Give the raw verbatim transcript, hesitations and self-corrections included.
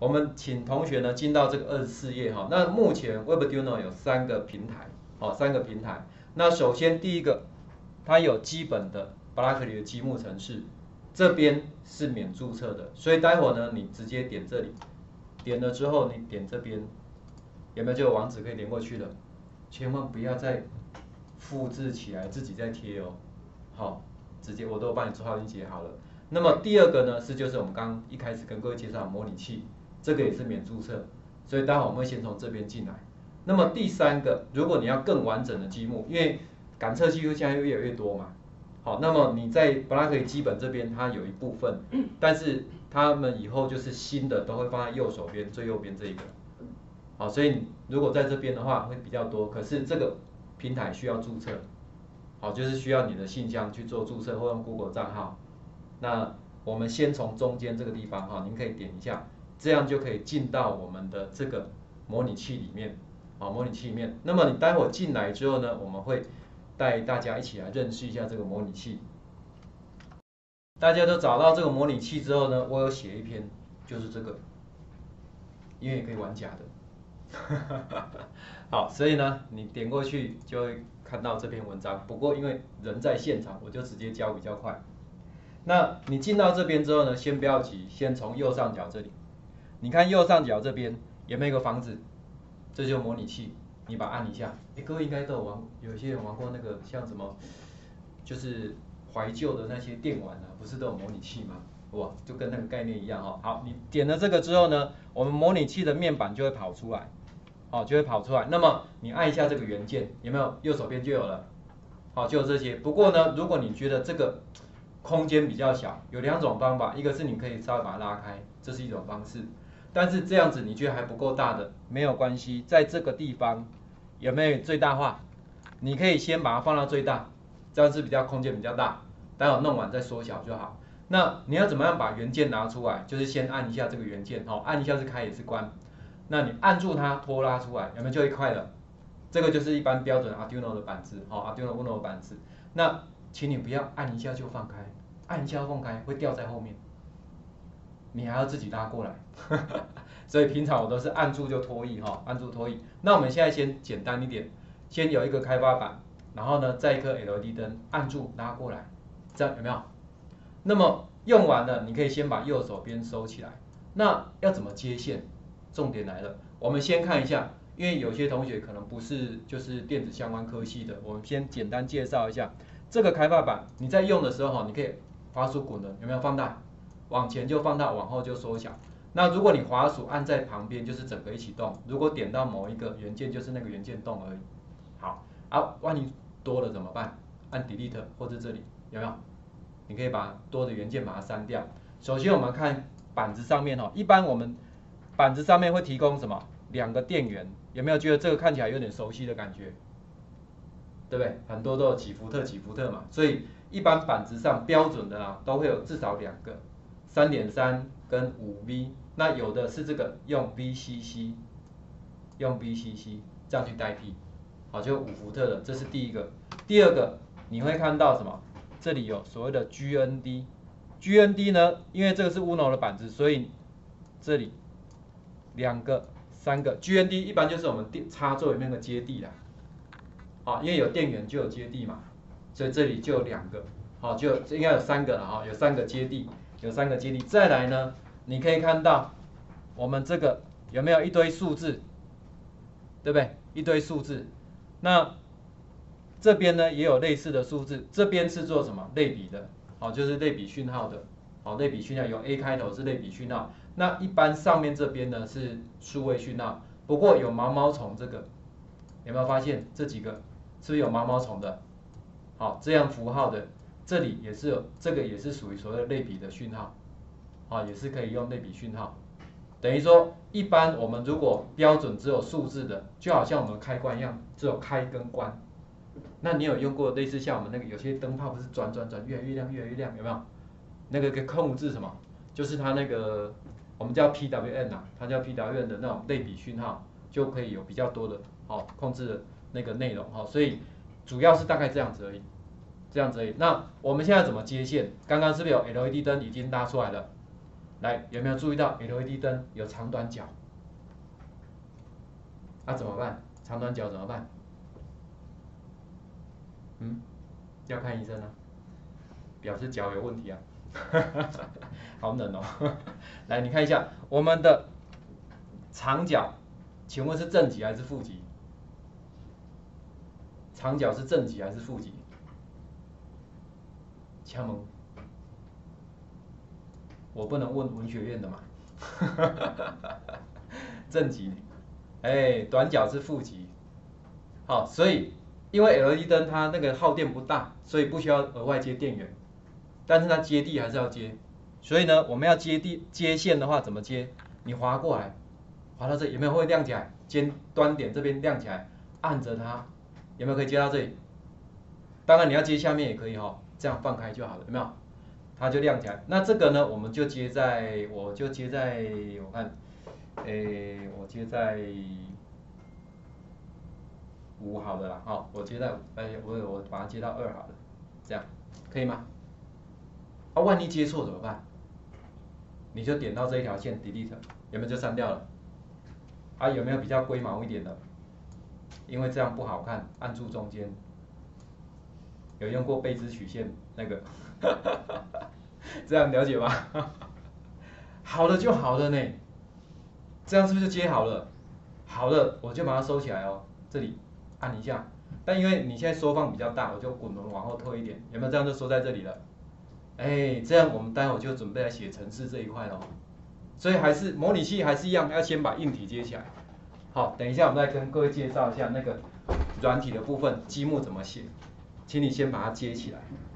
我们请同学呢进到这个二十四页哈。那目前 Webduino 有三个平台，哦，三个平台。那首先第一个，它有基本的 Blockly 的积木程式，这边是免注册的，所以待会呢你直接点这里，点了之后你点这边，有没有这个网址可以连过去了？千万不要再复制起来自己再贴哦，好，直接我都帮你做好连接好了。那么第二个呢是就是我们刚刚一开始跟各位介绍的模拟器。这个也是免注册，所以待会我们会先从这边进来。那么第三个，如果你要更完整的积木，因为感测技术现在越来越多嘛，好，那么你在 Blockly 基本这边它有一部分，但是他们以后就是新的都会放在右手边最右边这一个，好，所以你如果在这边的话会比较多，可是这个平台需要注册，好，就是需要你的信箱去做注册或用 Google 账号。那我们先从中间这个地方哈，您可以点一下。这样就可以进到我们的这个模拟器里面，啊，模拟器里面。那么你待会进来之后呢，我们会带大家一起来认识一下这个模拟器。大家都找到这个模拟器之后呢，我有写一篇，就是这个，因为也可以玩假的。好，所以呢，你点过去就会看到这篇文章。不过因为人在现场，我就直接教比较快。那你进到这边之后呢，先不要急，先从右上角这里。你看右上角这边有没有一个房子？这就是模拟器，你把它按一下。哎，各位应该都有玩，有些人玩过那个像什么，就是怀旧的那些电玩啊，不是都有模拟器吗？哇，就跟那个概念一样哈。好，你点了这个之后呢，我们模拟器的面板就会跑出来，好，就会跑出来。那么你按一下这个元件，有没有？右手边就有了，好，就有这些。不过呢，如果你觉得这个空间比较小，有两种方法，一个是你可以稍微把它拉开，这是一种方式。但是这样子你觉得还不够大的，没有关系，在这个地方有没有最大化？你可以先把它放到最大，这样是比较空间比较大，待会弄完再缩小就好。那你要怎么样把元件拿出来？就是先按一下这个元件，好，按一下是开也是关。那你按住它拖拉出来，有没有就一块了？这个就是一般标准 Arduino 的板子，好 ，Arduino Uno 的板子。那请你不要按一下就放开，按一下放开会掉在后面。你还要自己拉过来，所以平常我都是按住就脱翼哈，按住脱翼。那我们现在先简单一点，先有一个开发板，然后呢再一颗 L E D 灯，按住拉过来，这样有没有？那么用完了，你可以先把右手边收起来。那要怎么接线？重点来了，我们先看一下，因为有些同学可能不是就是电子相关科系的，我们先简单介绍一下这个开发板。你在用的时候哈，你可以滑鼠滚轮，有没有放大？往前就放大，往后就缩小。那如果你滑鼠按在旁边，就是整个一起动。如果点到某一个元件，就是那个元件动而已。好，啊，万一多了怎么办？按 Delete 或者这里有没有？你可以把多的元件把它删掉。首先我们看板子上面哦，一般我们板子上面会提供什么？两个电源，有没有觉得这个看起来有点熟悉的感觉？对不对？很多都有几伏特几伏特嘛，所以一般板子上标准的啊，都会有至少两个。三点三 跟五 V， 那有的是这个用 V C C， 用 V C C 这样去代替，好，就五伏特的，这是第一个。第二个你会看到什么？这里有所谓的 G N D，G N D 呢，因为这个是 Uno 的板子，所以这里两个、三个 G N D 一般就是我们电插座里面的接地啦，啊，因为有电源就有接地嘛，所以这里就有两个，好，就应该有三个了哈，有三个接地。有三个接地，再来呢，你可以看到我们这个有没有一堆数字，对不对？一堆数字，那这边呢也有类似的数字，这边是做什么类比的？好，就是类比讯号的，好，类比讯号有 A 开头是类比讯号，那一般上面这边呢是数位讯号，不过有毛毛虫这个，有没有发现这几个是不是有毛毛虫的？好，这样符号的。这里也是有，这个也是属于所谓的类比的讯号，啊，也是可以用类比讯号。等于说，一般我们如果标准只有数字的，就好像我们开关一样，只有开跟关。那你有用过类似像我们那个有些灯泡不是转转转越来越亮越来越亮，有没有？那个可以控制什么？就是它那个我们叫 P W M 啊，它叫 P W M 的那种类比讯号，就可以有比较多的哦控制的那个内容哈。所以主要是大概这样子而已。这样子而已。那我们现在怎么接线？刚刚是不是有 L E D 灯已经拉出来了？ 来，有没有注意到 L E D 灯有长短角？那、啊、怎么办？长短角怎么办？嗯，要看医生啊，表示脚有问题啊。好冷哦。来，你看一下我们的长角，请问是正极还是负极？长角是正极还是负极？敲门，我不能问文学院的嘛。正极，哎，短角是负极。好，所以因为 L E D 灯它那个耗电不大，所以不需要额外接电源，但是它接地还是要接。所以呢，我们要接地接线的话，怎么接？你滑过来，滑到这里有没有会亮起来？尖端点这边亮起来，按着它，有没有可以接到这里？当然你要接下面也可以哈、哦，这样放开就好了，有没有？它就亮起来。那这个呢，我们就接在，我就接在，我看，诶，我接在五好的啦，好，我接在，哎，我我把它接到二好了，这样可以吗？啊，万一接错怎么办？你就点到这一条线 delete， 有没有就删掉了？啊，有没有比较龟毛一点的？因为这样不好看，按住中间。有用过倍支曲线那个，这样了解吗？好了就好了呢，这样是不是就接好了？好了，我就把它收起来哦，这里按一下。但因为你现在缩放比较大，我就滚轮往后退一点，有没有？这样就收在这里了。哎，这样我们待会就准备来写程式这一块喽。所以还是模拟器还是一样，要先把硬体接起来。好，等一下我们再跟各位介绍一下那个软体的部分，积木怎么写，请你先把它接起来。